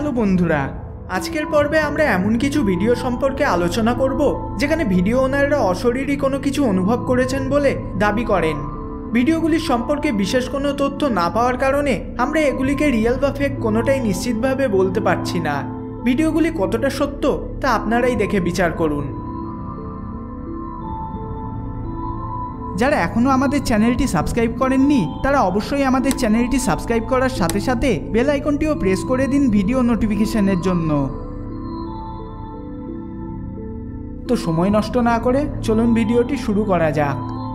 Hello বন্ধুরা, আজকের পর্বে আমরা এমন কিছু ভিডিও সম্পর্কে আলোচনা করব যেখানে ভিডিও ওনাররা অশরীরী কোনো কিছু অনুভব করেছেন বলে দাবি করেন। ভিডিওগুলির সম্পর্কে বিশেষ কোনো তথ্য না পাওয়ার কারণে আমরা এগুলিকে রিয়েল বা ফেক কোনোটাই নিশ্চিতভাবে বলতে পারছি না। ভিডিওগুলি কতটা সত্য তা আপনারাই দেখে বিচার করুন। যারা এখনও আমাদের চ্যানেলটি সাবস্ক্রাইব করেননি তারা অবশ্যই আমাদের চ্যানেলটি সাবস্ক্রাইব করার সাথে সাথে বেল আইকনটিও প্রেস করে দিন ভিডিও নোটিফিকেশনের জন্য। তো সময় নষ্ট না করে চলুন ভিডিওটি শুরু করা যাক।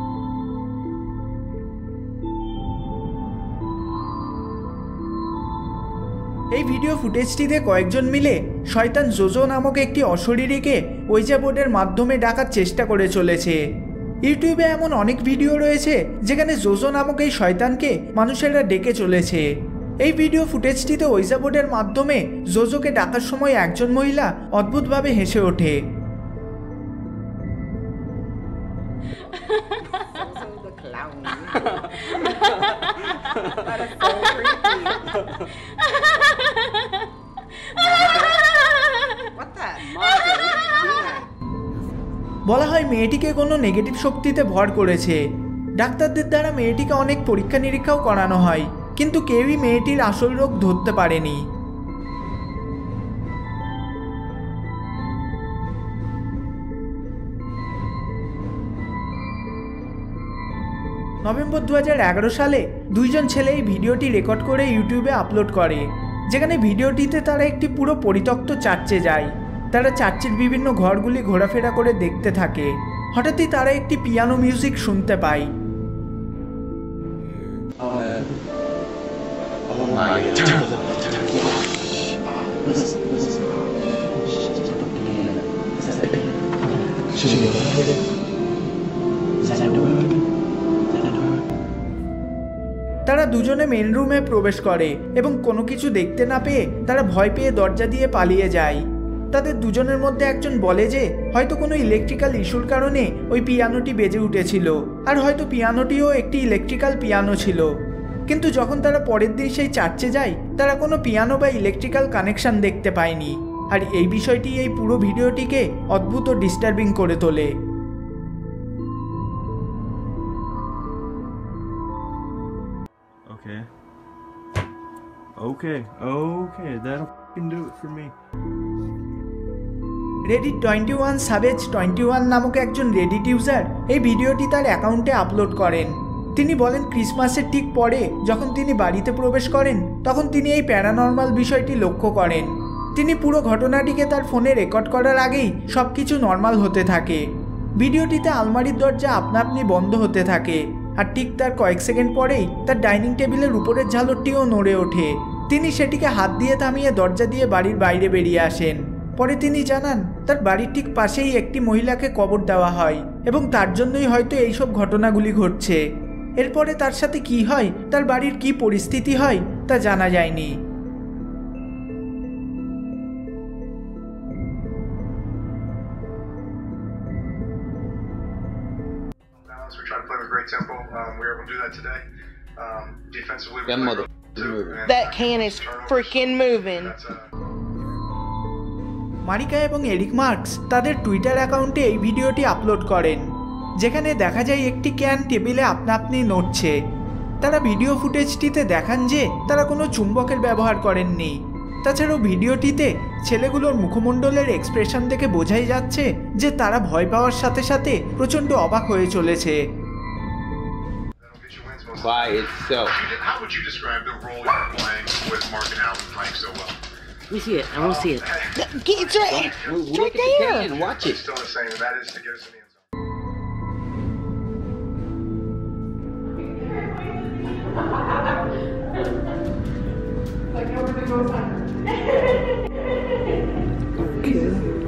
এই ভিডিও ফুটেজটিতে কয়েকজন মিলে শয়তান জোজো নামক একটি অশরীরীকে ওইজা বোর্ডের মাধ্যমে ডাকার চেষ্টা করে চলেছে। ইউটিউবে এমন অনেক ভিডিও রয়েছে যেখানে জোজো নামক এই শয়তানকে মানুষেরা ডেকে চলেছে। এই ভিডিও ফুটেজটিতে ওইজা বোর্ডের মাধ্যমে জোজোকে ডাকার সময় একজন মহিলা অদ্ভুতভাবে হেসে ওঠে। বলা হয় মেয়েটিকে কোনো নেগেটিভ শক্তিতে ভর করেছে। ডাক্তারদের দ্বারা মেয়েটিকে অনেক পরীক্ষা নিরীক্ষাও করানো হয়, কিন্তু কেউই মেয়েটির আসল রোগ ধরতে পারেনি। নভেম্বর 2011 সালে দুইজন ছেলে এই ভিডিওটি রেকর্ড করে ইউটিউবে আপলোড করে, যেখানে ভিডিওটিতে তারা একটি পুরো পরিত্যক্ত চার্চে যায়। তারা চার্চের বিভিন্ন ঘরগুলি ঘোরাফেরা করে দেখতে থাকে। হঠাৎই তারা একটি পিয়ানো মিউজিক শুনতে পায়। তারা দুজনে মেন রুমে প্রবেশ করে এবং কোনো কিছু দেখতে না পেয়ে তারা ভয় পেয়ে দরজা দিয়ে পালিয়ে যায়। তাদের দুজনের মধ্যে একজন বলে যে হয়তো কোনো ইলেকট্রিক্যাল ইস্যুর কারণে ওই পিয়ানোটি বেজে উঠেছিল, আর হয়তো পিয়ানোটিও একটি ইলেকট্রিক্যাল পিয়ানো ছিল। কিন্তু যখন তারা পরের দিন সেই চার্চে যায় তারা কোনো পিয়ানো বা ইলেকট্রিক্যাল কানেকশন দেখতে পায়নি, আর এই বিষয়টি এই পুরো ভিডিওটিকে অদ্ভুত ও ডিস্টার্বিং করে তোলে। Okay, that'll fucking do it for me. Reddit 21 savage 21 নামক একজন রেডিট ইউজার এই ভিডিওটি তার অ্যাকাউন্টে আপলোড করেন। তিনি বলেন ক্রিসমাসের ঠিক পরে যখন তিনি বাড়িতে প্রবেশ করেন তখন তিনি এই প্যারানর্মাল বিষয়টি লক্ষ্য করেন। তিনি পুরো ঘটনাটিকে তার ফোনে রেকর্ড করার আগেই সব কিছু নর্মাল হতে থাকে। ভিডিওটিতে আলমারির দরজা আপনা আপনি বন্ধ হতে থাকে, আর ঠিক তার কয়েক সেকেন্ড পরেই তার ডাইনিং টেবিলের উপরের ঝালরটিও নড়ে ওঠে। তিনি সেটিকে হাত দিয়ে থামিয়ে দরজা দিয়ে বাড়ির বাইরে বেরিয়ে আসেন। পরে তিনি জানান তার বাড়ির ঠিক পাশেই একটি মহিলাকে কবর দেওয়া হয় এবং তার জন্যই হয়তো এইসব ঘটনাগুলি ঘটছে। এরপরে তার সাথে কি হয়, তার বাড়ির কি পরিস্থিতি হয় তা জানা যায়নি। We're trying to play with great tempo. We were able to do that today. Defensively, that can is freaking moving. মারিকা এবং এরিক মার্কস তাদের টুইটার অ্যাকাউন্টে এই ভিডিওটি আপলোড করেন, যেখানে দেখা যায় একটি ক্যান টেবিলে আপনা আপনি নড়ছে। তারা ভিডিও ফুটেজটিতে দেখান যে তারা কোনো চুম্বকের ব্যবহার করেননি। তাছাড়াও ভিডিওটিতে ছেলেগুলোর মুখমণ্ডলের এক্সপ্রেশন দেখে বোঝাই যাচ্ছে যে তারা ভয় পাওয়ার সাথে সাথে প্রচণ্ড অবাক হয়ে চলেছে। By itself. How would you describe the role you're playing with Mark and Alan playing so well? Let me see it. I want to see it. It's right, We'll right look at the there. can and watch it. Still the same, and that is to get us in the end zone. Like everything goes on. Okay.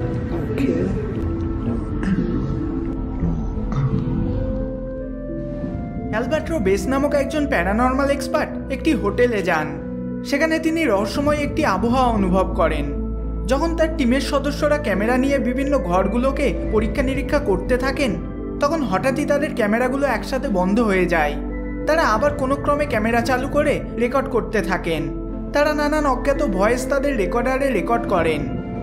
Alberto বেস নামক একজন paranormal expert একটি হোটেলে যান। সেখানে তিনি রহস্যময় একটি আবহাওয়া অনুভব করেন। যখন তার টিমের সদস্যরা ক্যামেরা নিয়ে বিভিন্ন ঘরগুলোকে পরীক্ষা নিরীক্ষা করতে থাকেন তখন হঠাৎই তাদের ক্যামেরাগুলো একসাথে বন্ধ হয়ে যায়। তারা আবার কোনো ক্রমে ক্যামেরা চালু করে রেকর্ড করতে থাকেন। তারা নানান অজ্ঞাত ভয়েস তাদের রেকর্ডারে রেকর্ড করেন।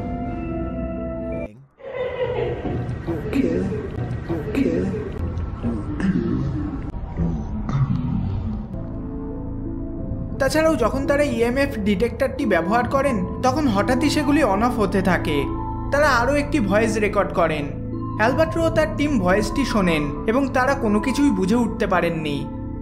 তাছাড়াও যখন তারা ইএমএফ ডিটেক্টরটি ব্যবহার করেন তখন হঠাৎই সেগুলি অন অফ হতে থাকে। তারা আরও একটি ভয়েস রেকর্ড করেন। অ্যালবার্টো ও তার টিম ভয়েসটি শোনেন এবং তারা কোনো কিছুই বুঝে উঠতে পারেননি।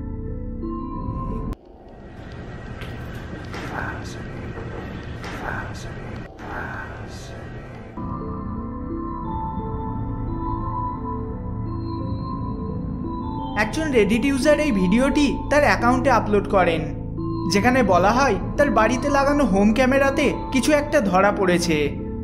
একজন রেডিট ইউজার এই ভিডিওটি তার অ্যাকাউন্টে আপলোড করেন, যেখানে বলা হয় তার বাড়িতে লাগানো হোম ক্যামেরাতে কিছু একটা ধরা পড়েছে।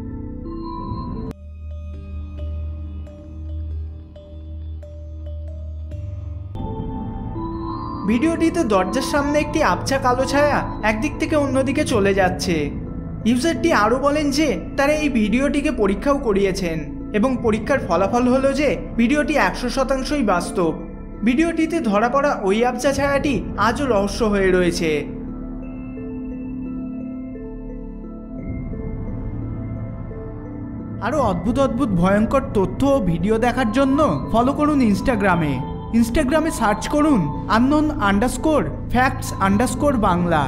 ভিডিওটিতে দরজার সামনে একটি আবছা কালো ছায়া একদিক থেকে অন্যদিকে চলে যাচ্ছে। ইউজারটি আরও বলেন যে তারা এই ভিডিওটিকে পরীক্ষাও করিয়েছেন এবং পরীক্ষার ফলাফল হলো যে ভিডিওটি 100%ই বাস্তব। ভিডিওটিতে ধরা পড়া ওই আবছা ছায়াটি আজও রহস্য হয়ে রয়েছে। আরও অদ্ভুত অদ্ভুত ভয়ঙ্কর তথ্য ও ভিডিও দেখার জন্য ফলো করুন ইনস্টাগ্রামে সার্চ করুন unknown_facts_বাংলা।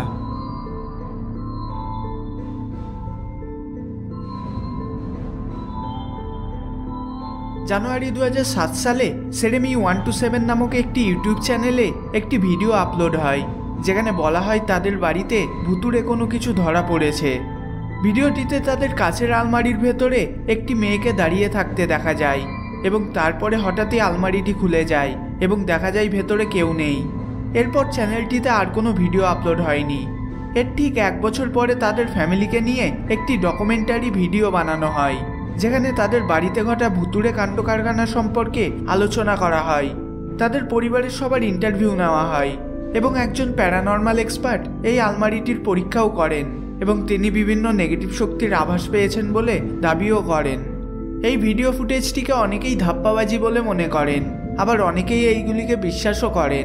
জানুয়ারি 2007 সালে সেরেমি 127 নামক একটি ইউটিউব চ্যানেলে একটি ভিডিও আপলোড হয়, যেখানে বলা হয় তাদের বাড়িতে ভুতুড়ে কোনো কিছু ধরা পড়েছে। ভিডিওটিতে তাদের কাছের আলমারির ভেতরে একটি মেয়েকে দাঁড়িয়ে থাকতে দেখা যায় এবং তারপরে হঠাৎই আলমারিটি খুলে যায় এবং দেখা যায় ভেতরে কেউ নেই। এরপর চ্যানেলটিতে আর কোনো ভিডিও আপলোড হয়নি। এর ঠিক 1 বছর পরে তাদের ফ্যামিলিকে নিয়ে একটি ডকুমেন্টারি ভিডিও বানানো হয়, যেখানে তাদের বাড়িতে ঘটা ভুতুড়ে কাণ্ড কারখানা সম্পর্কে আলোচনা করা হয়। তাদের পরিবারের সবার ইন্টারভিউ নেওয়া হয় এবং একজন প্যারানর্মাল এক্সপার্ট এই আলমারিটির পরীক্ষাও করেন এবং তিনি বিভিন্ন নেগেটিভ শক্তির আভাস পেয়েছেন বলে দাবিও করেন। এই ভিডিও ফুটেজটিকে অনেকেই ধাপ্পাবাজি বলে মনে করেন, আবার অনেকেই এইগুলিকে বিশ্বাসও করেন।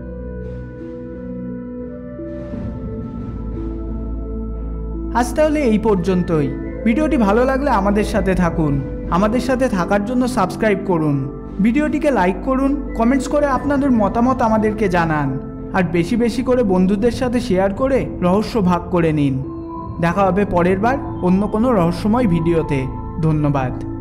আজ তাহলে এই পর্যন্তই। ভিডিওটি ভালো লাগলে আমাদের সাথে থাকুন। আমাদের সাথে থাকার জন্য সাবস্ক্রাইব করুন, ভিডিওটিকে লাইক করুন, কমেন্টস করে আপনাদের মতামত আমাদেরকে জানান, আর বেশি বেশি করে বন্ধুদের সাথে শেয়ার করে রহস্য ভাগ করে নিন। দেখা হবে পরের বার অন্য কোনো রহস্যময় ভিডিওতে। ধন্যবাদ।